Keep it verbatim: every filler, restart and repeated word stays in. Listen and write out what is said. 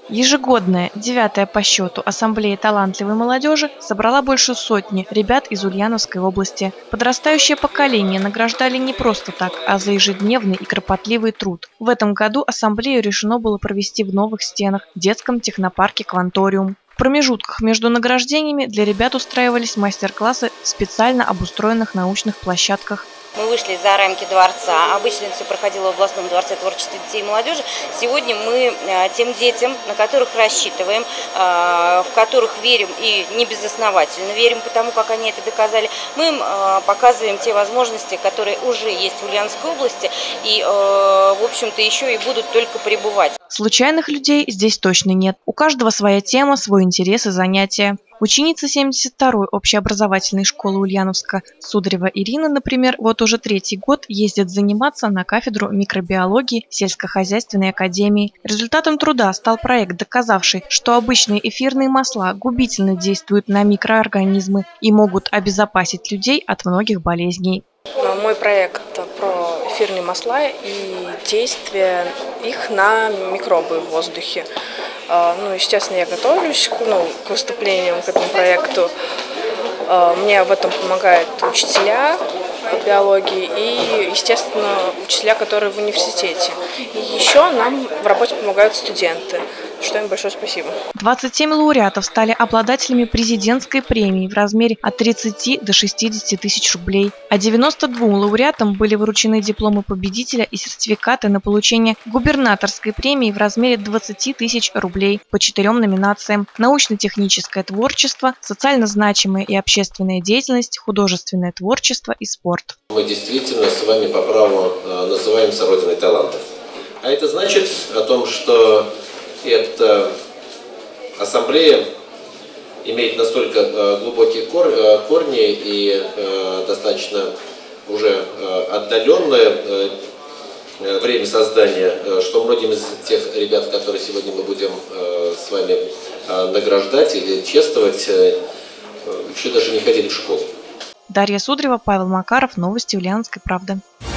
Ежегодная, девятая по счету, ассамблея талантливой молодежи собрала больше сотни ребят из Ульяновской области. Подрастающее поколение награждали не просто так, а за ежедневный и кропотливый труд. В этом году ассамблею решено было провести в новых стенах в детском технопарке «Кванториум». В промежутках между награждениями для ребят устраивались мастер-классы в специально обустроенных научных площадках. Мы вышли за рамки дворца. Обычно это все проходило в областном дворце творчества детей и молодежи. Сегодня мы тем детям, на которых рассчитываем, в которых верим и не безосновательно верим, потому как они это доказали, мы им показываем те возможности, которые уже есть в Ульяновской области и, в общем-то, еще и будут только прибывать. Случайных людей здесь точно нет. У каждого своя тема, свой интерес и занятия. Ученица семьдесят второй общеобразовательной школы Ульяновска Сударева Ирина, например, вот уже третий год ездит заниматься на кафедру микробиологии сельскохозяйственной академии. Результатом труда стал проект, доказавший, что обычные эфирные масла губительно действуют на микроорганизмы и могут обезопасить людей от многих болезней. Мой проект про эфирные масла и действие их на микробы в воздухе. Ну, естественно, я готовлюсь ну, к выступлениям, к этому проекту. Мне в этом помогают учителя биологии и, естественно, учителя, которые в университете. И еще нам в работе помогают студенты, что им большое спасибо. двадцать семь лауреатов стали обладателями президентской премии в размере от тридцати до шестидесяти тысяч рублей, а девяноста двум лауреатам были вручены дипломы победителя и сертификаты на получение губернаторской премии в размере двадцати тысяч рублей по четырем номинациям: научно-техническое творчество, социально значимая и общественная деятельность, художественное творчество и спорт. Мы действительно с вами по праву называемся Родиной талантов. А это значит о том, что эта ассамблея имеет настолько глубокие корни и достаточно уже отдаленное время создания, что многим из тех ребят, которые сегодня мы будем с вами награждать или чествовать, еще даже не ходили в школу. Дарья Сударева, Павел Макаров. Новости Ульяновской правды.